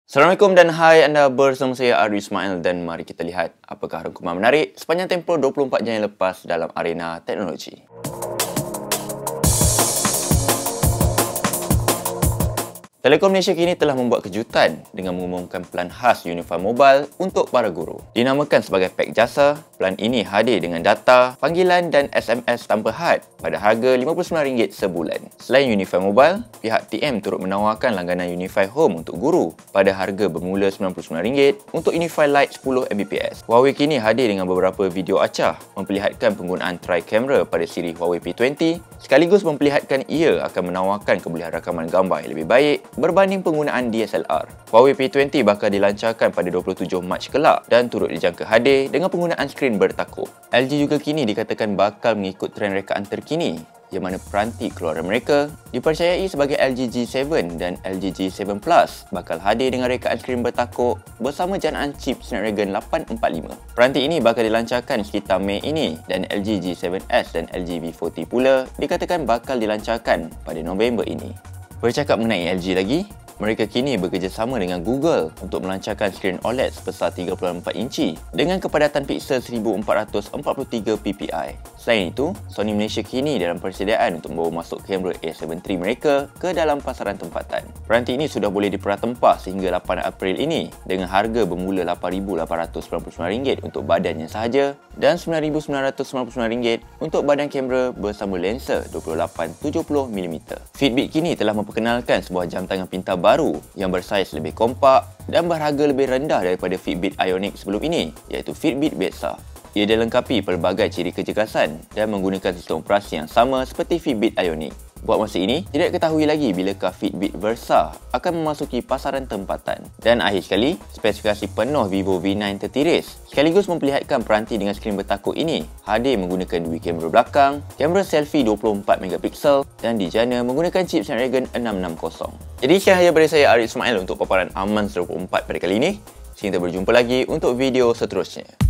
Assalamualaikum dan hai anda bersama saya Ari Ismail dan mari kita lihat apakah rangkuman menarik sepanjang tempoh 24 jam yang lepas dalam arena teknologi. Telekom Malaysia kini telah membuat kejutan dengan mengumumkan pelan khas Unify Mobile untuk para guru. Dinamakan sebagai Pak Jasa, pelan ini hadir dengan data, panggilan dan SMS tanpa had pada harga RM59 sebulan. Selain Unify Mobile, pihak TM turut menawarkan langganan Unify Home untuk guru pada harga bermula RM99 untuk Unify Lite 10 Mbps. Huawei kini hadir dengan beberapa video acah memperlihatkan penggunaan tri-kamera pada siri Huawei P20 sekaligus memperlihatkan ia akan menawarkan kebolehan rakaman gambar yang lebih baik berbanding penggunaan DSLR. Huawei P20 bakal dilancarkan pada 27 Mac kelak dan turut dijangka hadir dengan penggunaan skrin bertakuk. LG juga kini dikatakan bakal mengikut trend rekaan terkini yang mana peranti keluaran mereka dipercayai sebagai LG G7 dan LG G7 Plus bakal hadir dengan rekaan skrin bertakuk bersama janaan chip Snapdragon 845. Peranti ini bakal dilancarkan sekitar Mei ini dan LG G7S dan LG V40 pula dikatakan bakal dilancarkan pada November ini. Bercakap mengenai LG lagi, mereka kini bekerjasama dengan Google untuk melancarkan skrin OLED sebesar 3.4 inci dengan kepadatan piksel 1443 ppi. Selain itu, Sony Malaysia kini dalam persediaan untuk membawa masuk kamera A7 III mereka ke dalam pasaran tempatan. Peranti ini sudah boleh diperatempah sehingga 8 April ini dengan harga bermula RM8,899 untuk badannya sahaja dan RM9,999 untuk badan kamera bersama lensa 28-70mm. Fitbit kini telah memperkenalkan sebuah jam tangan pintar baru yang bersaiz lebih kompak dan berharga lebih rendah daripada Fitbit Ionic sebelum ini, iaitu Fitbit Versa. Ia dilengkapi pelbagai ciri kecergasan dan menggunakan sistem operasi yang sama seperti Fitbit Ionic. Buat masa ini, tidak diketahui lagi bilakah Fitbit Versa akan memasuki pasaran tempatan. Dan akhir sekali, spesifikasi penuh Vivo V9 tertiris sekaligus memperlihatkan peranti dengan skrin bertakuk ini hadir menggunakan dua kamera belakang, kamera selfie 24MP dan dijana menggunakan chip Snapdragon 660. Jadi sekian sahaja dari saya Ari Ismail untuk paparan aman 24 pada kali ini. Sehingga berjumpa lagi untuk video seterusnya.